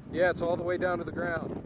Yeah, it's all the way down to the ground.